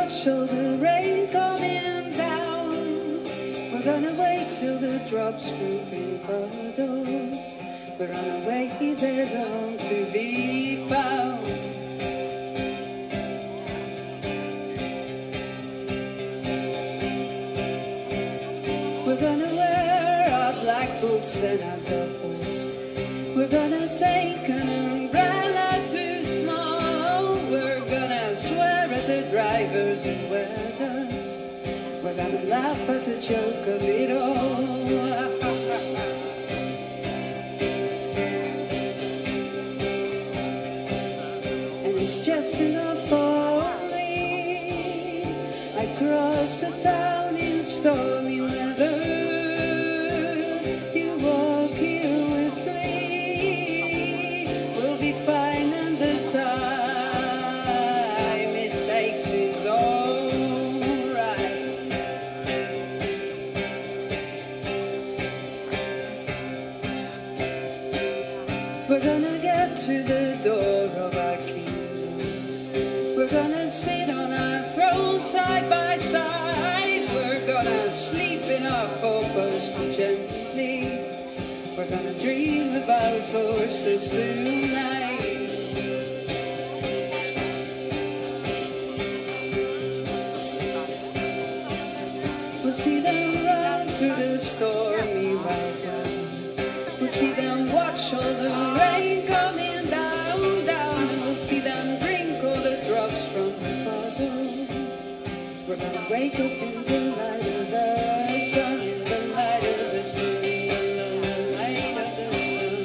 watch all the rain coming down. We're gonna wait till the drops prove in puddles. We're on our way, there's all to be found. We're gonna wear our black boots and our duffels. We're gonna take an umbrella too small. We're gonna swear at the drivers who wear us. We're gonna laugh at the joke of it all. And it's just enough for me. I crossed the town in stormy weather. You walk here with me. We'll be fine, and the time it takes is alright. We're gonna get to the door of our kingdom. We're gonna sit on our throne side by side. We're gonna sleep in our four-post gently. We're gonna dream about horses tonight. We'll see them run through the stormy weather. We'll see them watch all the rain coming down, down. We'll see them drink all the drops from the bottle. We're gonna wake up in the light of the sun, in the light of the sun, in the light of the sun.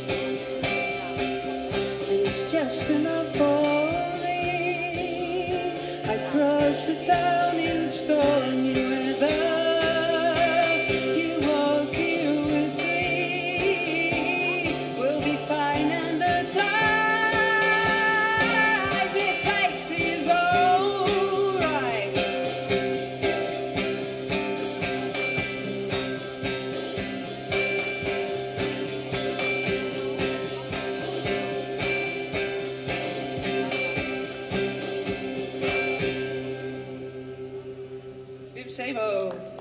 And it's just enough for me. I cross the town in stormy weather. You walk here with me. We'll be fine, and the time it takes is alright. Same old.